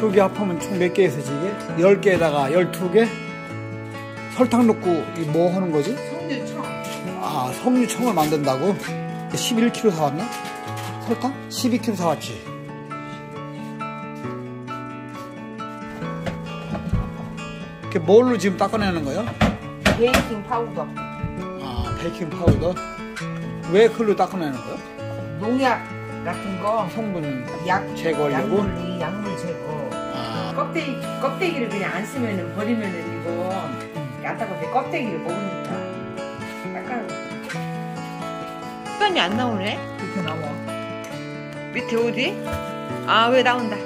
두 개 합하면 총 몇 개 있어지 이게? 10개에다가 12개? 설탕 넣고 이 뭐 하는 거지? 석류청. 아, 석류청을 만든다고? 11kg 사왔나? 설탕? 12kg 사왔지. 이게 뭘로 지금 닦아내는 거야? 베이킹 파우더. 아, 베이킹 파우더? 왜 그걸로 닦아내는 거야? 농약 같은 거. 성분 약 제거하려고? 약물 제거. 아. 껍데기를 그냥 안 쓰면은 버리면은 이거 얇다고 껍데기를 먹으니까 닦아요. 시간이 안 나오네? 이렇게 나와. 밑에 어디? 아, 왜 나온다.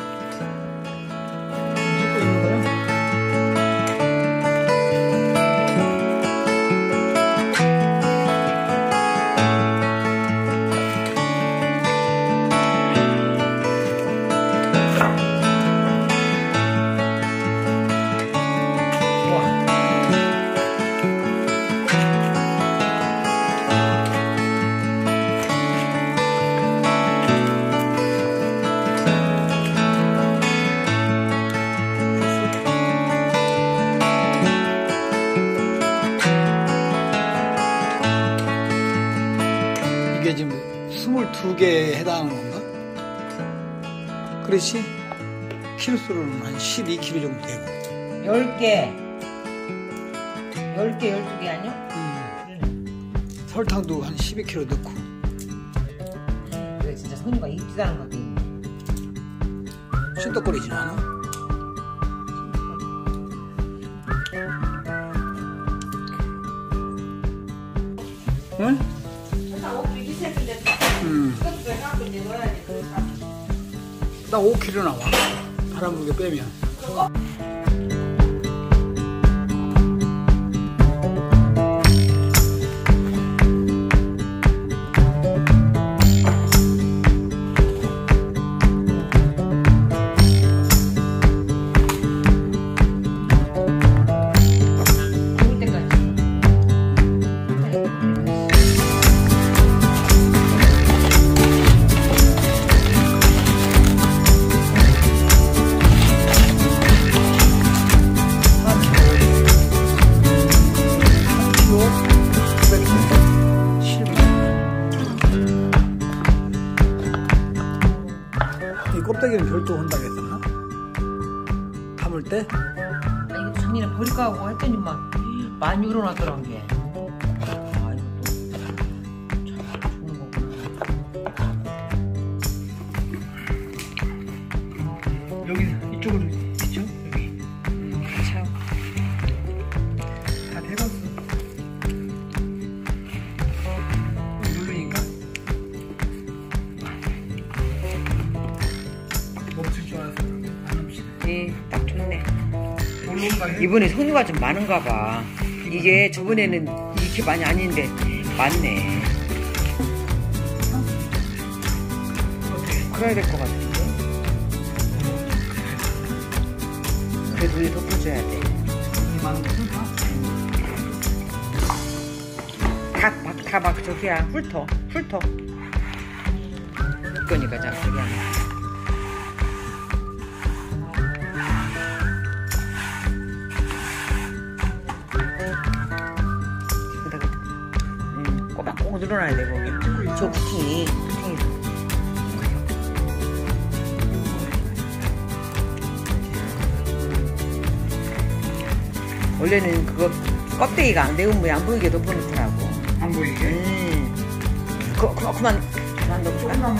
찍고 있는 거야? 이게 지금 22개에 해당하는 건가? 그렇지? 키로수로는 한 12kg 정도 되고. 10개. 10개, 12개 아니야? 설탕도 한 12kg 넣고. 그래, 진짜 손이가 입지도 않은 것도 있네. 찐떡거리진 않아? 응? 나 5kg 나와. 바람 불게 빼면. 이 껍데기는 별도 한다고 했었나? 담을 때? 아, 이거 작년에 버릴까 하고 했더니만 많이 우러났더란 게. 아, 이것도 참 좋은 거구나. 여기 이쪽으로 있죠? 여기. 참. 다 돼갔어. 누르니까 멈출 줄 알아서 안 멈추네. 네, 딱 좋네. 올라온다 해? 이번에 손유가 좀 많은가 봐. 이게 저번에는 이렇게 많이 아닌데 많네. 그래야 될 것 같은데. 그래도 우리 덮어줘야 돼. 이 많은 것은 다 막 저기야 훑어. 그러니까 자 저기 하나. 꼬박꼬박 늘어나야 돼 거기. 저 구팅이. 원래는 그거 껍데기가 안 매운 물이 안 보이게 덮어놓더라고. 안 보이게? 그만 덮어. 조금만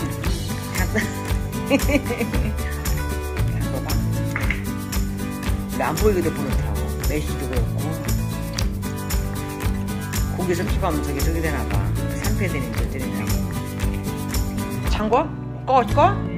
안 보이게 덮어놓더라고. 메시도 그렇고. 고기 섭취하면 저기 되나봐. 상패되는 거 되나. 창고? 꺼?